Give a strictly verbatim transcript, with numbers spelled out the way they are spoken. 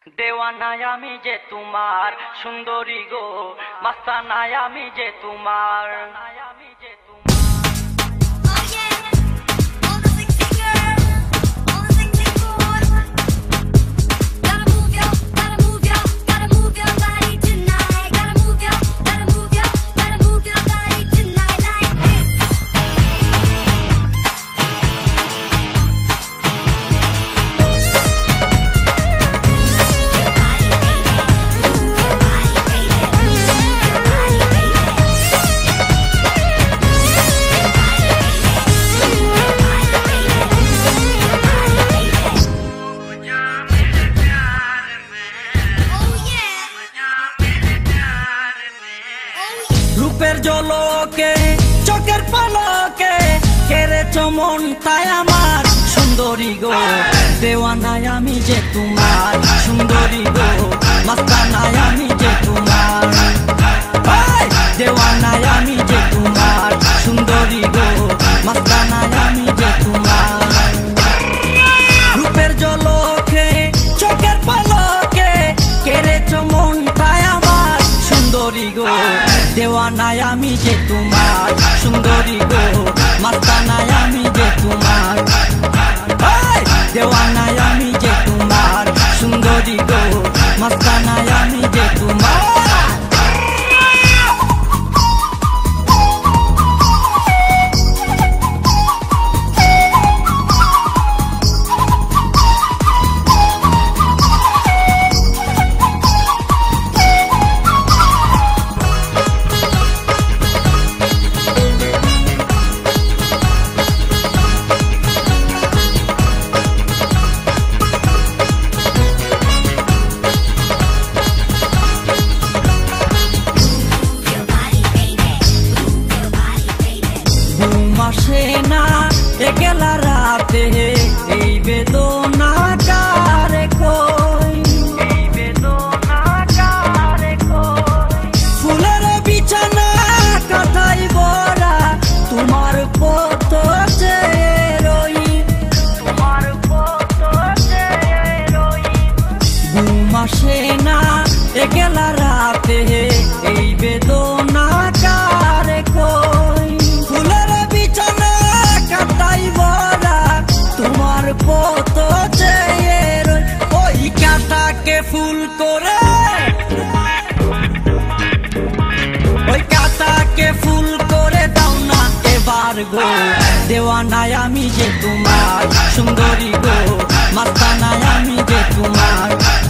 দেওয়ানায় আমি যে তোমার সুন্দরী গো, মাস্তানায় আমি যে তোমার। রূপের জলকে চোখের পলকে কেড়েছ মনটাই আমার সুন্দরী গো, দেওয়ানায় আমি যে তোমার সুন্দরী গো, মাস্তানায় আমি যে তোমার। দেওয়ানায় আমি যে তোমার সুন্দরী গো, মাস্তানায় আমি যে তোমার। রূপের জলকে চোখের পলকে কেড়েছ মনটাই আমার সুন্দরী গো, দেওয়ানায় আমি যে তোমার সুন্দরী গো, মাস্তানায় আমি যে তোমার। দেওয়ানায় আমি যে তোমার সুন্দরী গো, মাস্তানায় আমি যে তোমার। আসে না একলা রাতে এই বেদনা কারে কই, এই বেদনা কারে কই। ফুলের বিছানা কাটাই বরা তোমার পথ চেয়ে রই, তোমার পথ চেয়ে রই। ঘুম আসে না একলা রাতে এই বেদনা কারে কই। ফুলের তোমার পথ চেয়ে রই, ওই কাঁটাকে ফুল করে, ওই কাঁটাকে ফুল করে দাও না এবার গো, দেওয়ানায় আমি যে তোমার সুন্দরী গো, মাস্তানায় আমি যে তোমার।